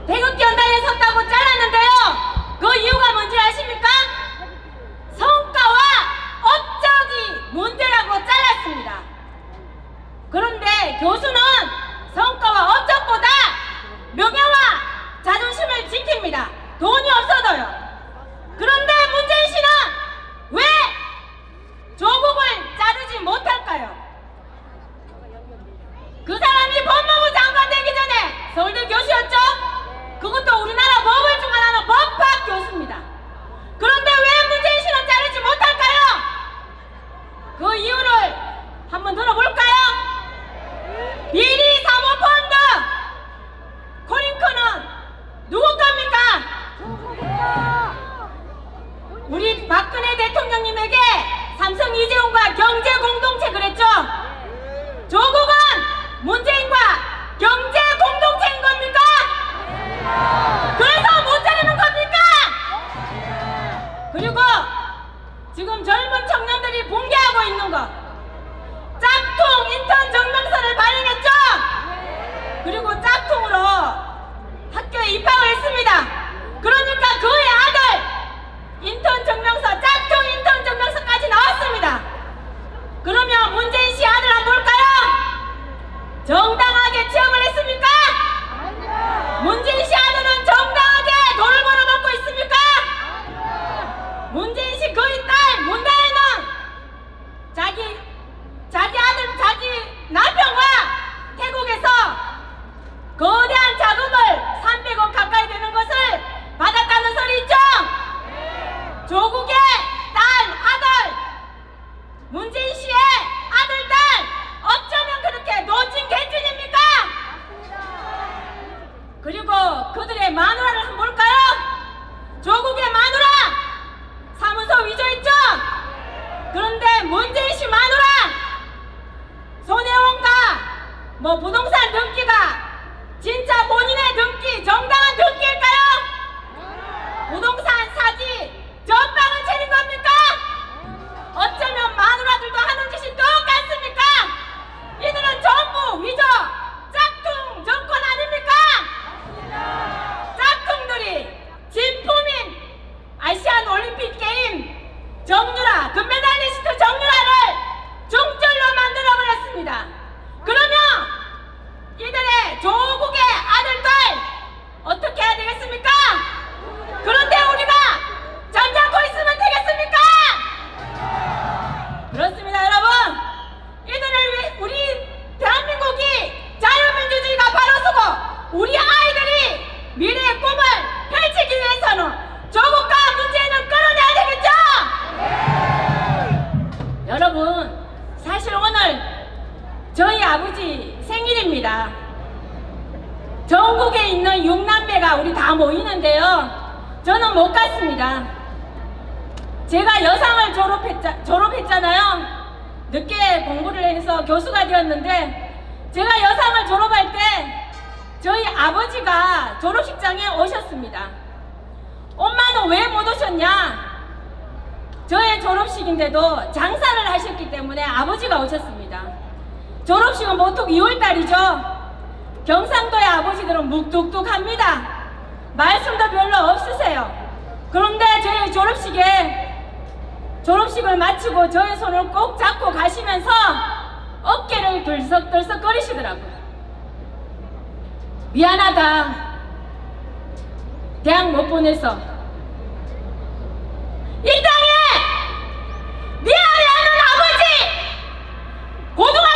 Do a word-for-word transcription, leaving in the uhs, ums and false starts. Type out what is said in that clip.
태극기 연단에 섰다고 잘랐는데요. 그 이유가 뭔지 아십니까? 성과와 업적이 문제라고 잘랐습니다. 그런데 교수는 성과와 업적보다 명예와 자존심을 지킵니다. 돈이 없어도요. 그런데 문재인 씨는 왜 조국을 자르지 못할까요? 그 사람이 법무부 장관 되기 전에 서울대 교수였죠? 그것도 우리나라 법을 주관하는 법학 교수입니다. 그런데 왜 문재인 씨는 자르지 못할까요? 그 이유를 한번 들어볼까요? 비리 사모펀드 코링크는 누구 겁니까? 우리 박근혜 대통령님에게 삼성 이재용과 경제 공동체 그랬죠? 조국은 문재인과 경제 공동체인 겁니까? 그래서 못 자르는 겁니까? 그리고 지금 젊은 청년들이 붕괴하고 있는 거 짝퉁 인턴 증명서를 발행했죠? 그리고 짝퉁으로 학교에 입학을 했습니다. 그러니까 그의 아들 인턴 증명서, 짝퉁 인턴 증명서까지 나왔습니다. 그러면 문재인 씨 아들 한번 볼까요? 정당하게 취업을 했습니까? 문재인 씨 아들은 정당하게 돈을 벌어먹고 있습니까? 문재인 씨 그의 딸 문다혜는 자기 자기 아들, 자기 남편과 태국에서 거대한 자금을 삼백억 가까이 되는 것을 받았다는 소리 있죠? 조국의 딸, 아들, 문재인 씨의 아들, 딸 어쩌면 그렇게 노진 개찐입니까? 그리고 그들의 마누라를 한번 볼까요? 조국의 마누라 사무소 위조 있죠? 그런데 문재인 씨 마누라 손혜원과 뭐 부동산 등기가 진짜 본인의 등기, 정당한 등기일까요? 부동산 사기 전방을 차린 겁니까? 어쩌면 마누라들도 하는 짓이 똑같습니까? 이들은 전부 위조, 짝퉁 정권 아닙니까? 짝퉁들이 진품인 아시안 올림픽 게임 정유라, 금메달리스트 정유라를 중절로 만들어버렸습니다. 그러면 이들의 조국의 아들들 어떻게 해야 되겠습니까? 그런데 우리가 잠자코 있으면 되겠습니까? 그렇습니다, 여러분. 이들을 위해 우리 대한민국이 자유민주주의가 바로 서고 우리 아이들이 미래의 꿈을 펼치기 위해서는 조국과 문재인을 끌어내야 되겠죠? 네. 여러분, 사실 오늘 저희 아버지 생일입니다. 전국에 있는 육남매가 우리 다 모이는데요. 저는 못 갔습니다. 제가 여상을 졸업했자, 졸업했잖아요. 늦게 공부를 해서 교수가 되었는데 제가 여상을 졸업할 때 저희 아버지가 졸업식장에 오셨습니다. 엄마는 왜 못 오셨냐? 저의 졸업식인데도 장사를 하셨기 때문에 아버지가 오셨습니다. 졸업식은 보통 이월달이죠. 경상도의 아버지들은 묵뚝뚝합니다. 말씀도 별로 없으세요. 그런데 저희 졸업식에 졸업식을 마치고 저의 손을 꼭 잡고 가시면서 어깨를 들썩들썩 거리시더라고요. 미안하다. 대학 못 보내서 이 땅에 미안해하는 아버지 고등학교